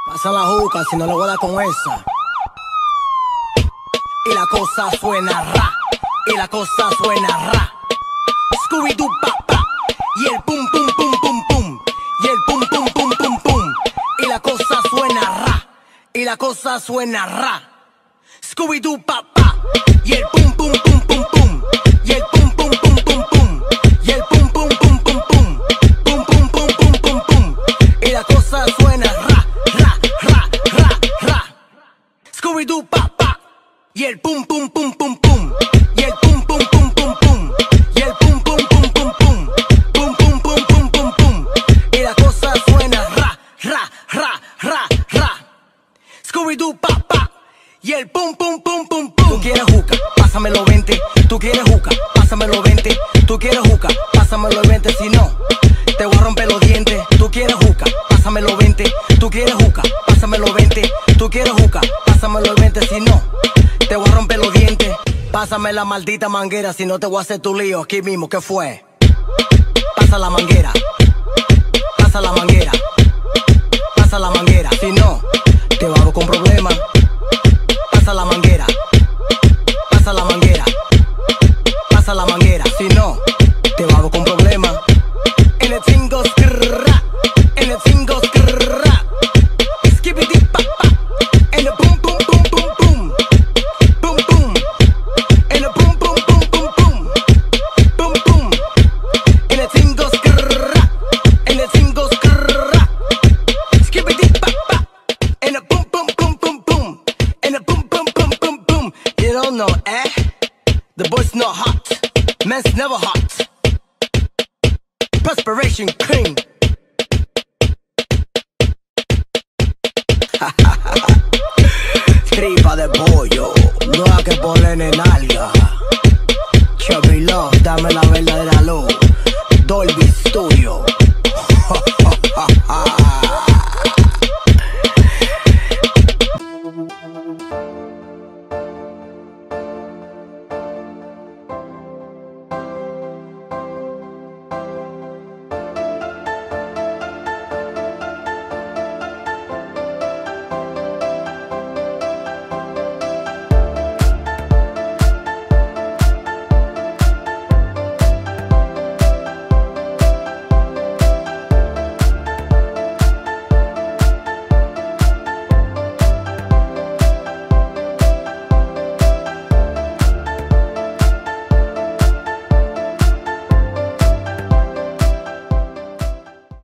Pasa la juca si no le voy a dar con esa. Y la cosa suena ra. Y la cosa suena ra. Scooby-Doo pa pa. Y el pum pum pum pum pum. Y el pum pum pum pum pum. Y la cosa suena ra. Y la cosa suena ra. Scooby-Doo pa pa. Y el pum pum pum pum pum. Y el pum pum pum pum pum. Y el pum pum pum pum pum. Pum pum pum pum pum pum. Y la cosa suena ra ra ra ra ra. Scooby-Doo pa pa. Y el pum pum pum pum pum. Y el pum pum pum pum pum. Y el pum pum pum pum pum. Pum pum pum pum pum pum. Y la cosa suena ra ra ra ra ra. Scooby-Doo pa pa. Y el pum pum pum pum pum. Tú quieres juca, pásamelo 20. Tú quieres juca, pásamelo 20. Tú quieres juca, pásamelo 20. Si no, te voy a romper los dientes. Tú quieres juca, pásamelo 20. Tú quieres juca, pásamelo 20. Tú quieres juca, pásamelo 20. Si no, te voy a romper los dientes. Pásame la maldita manguera, si no te voy a hacer tu lío aquí mismo. ¿Qué fue? Pasa la manguera. Pasa la manguera. Pasa la manguera. Si no, te hago con problemas. Pasa la manguera. Pasa la manguera. Pasa la manguera. Si no, te hago con problemas. En el tingo skrrra. En el tingo skrrra. Skibidi pa pa. En el pum pum pum pum pum. Pum pum. En el pum pum pum pum pum. Pum pum. En el tingo skrrra. En el tingo skrrra. Skibidi pa pa. En el pum pum pum pum pum. En el pum pum pum pum pum. You don't know, eh? The boy's not hot. Man's never hot. Perspiration clean. Tripa de pollo, no hay que ponerle en alga. Chevy Love, dame la verdadera luz. Dolby Studio.